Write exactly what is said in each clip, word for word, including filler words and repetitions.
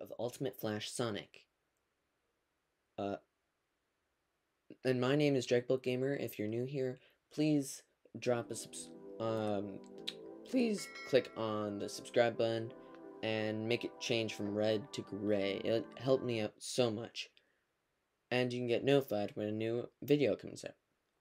of Ultimate Flash Sonic. Uh, and my name is Drakebuilt Gamer. If you're new here, please drop a subs- um, please click on the subscribe button and make it change from red to gray. It helped me out so much. And you can get notified when a new video comes out.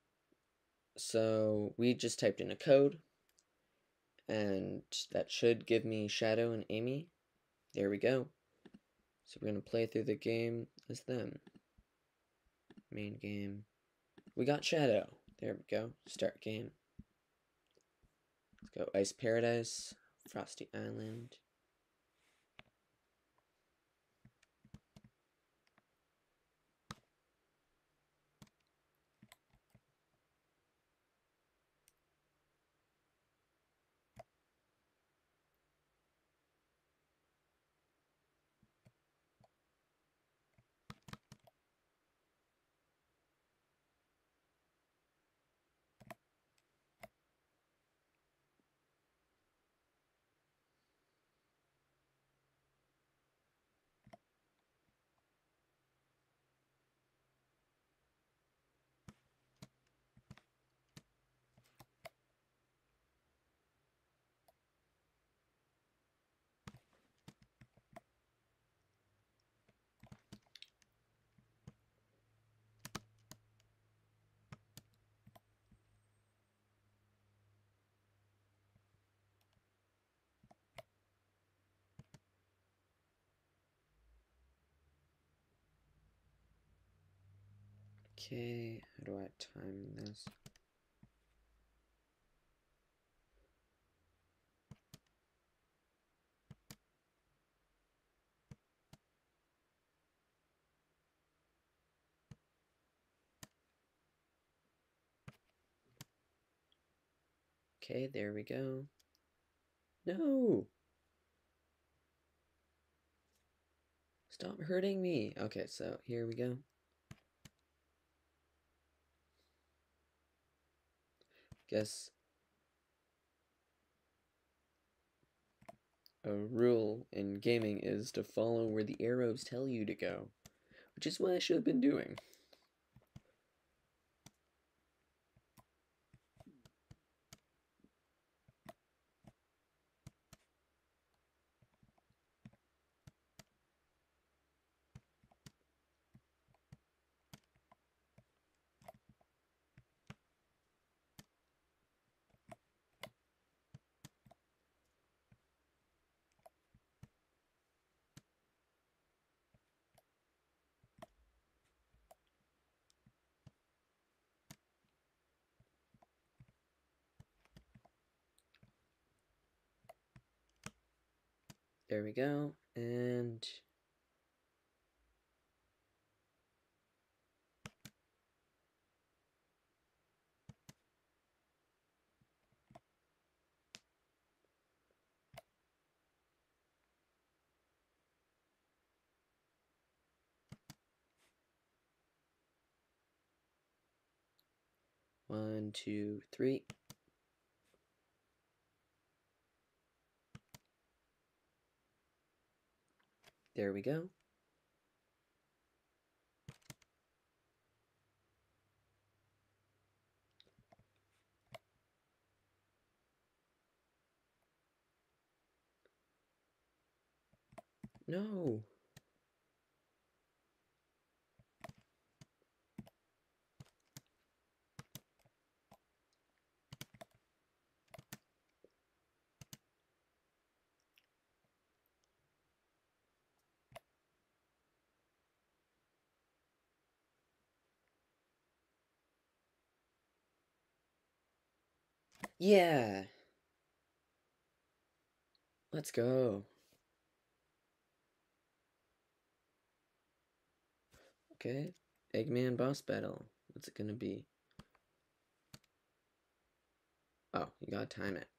So we just typed in a code, and that should give me Shadow and Amy. There we go. So we're going to play through the game as them. Main game. We got Shadow. There we go. Start game. Let's go Ice Paradise, Frosty Island. Okay, how do I time this? Okay, there we go. No! Stop hurting me! Okay, so here we go. Guess a rule in gaming is to follow where the arrows tell you to go, which is what I should have been doing. There we go, and one, two, three. There we go. No. Yeah. Let's go. Okay. Eggman boss battle. What's it gonna be? Oh, you gotta time it.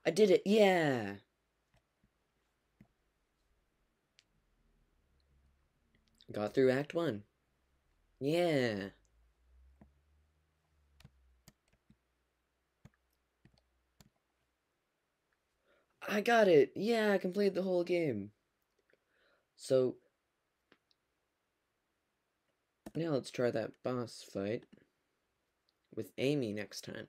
I did it, yeah! Got through Act one. Yeah! I got it! Yeah, I completed the whole game. So, now let's try that boss fight with Amy next time.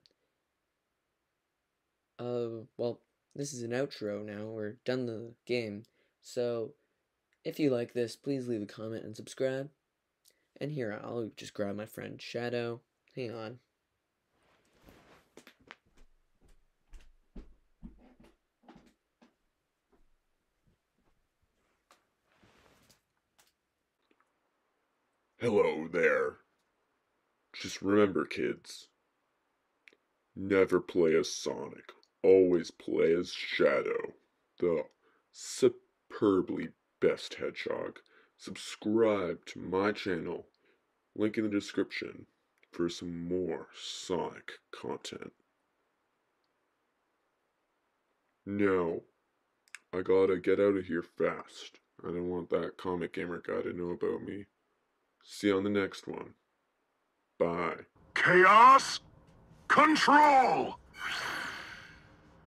Uh, well, this is an outro now. We're done the game. So, if you like this, please leave a comment and subscribe. And here, I'll just grab my friend Shadow. Hang on. Hello there. Just remember, kids, never play as Sonic. Always play as Shadow, the superbly best hedgehog. Subscribe to my channel, link in the description, for some more Sonic content. Now, I gotta get out of here fast. I don't want that comic gamer guy to know about me. See you on the next one. Bye. Chaos Control!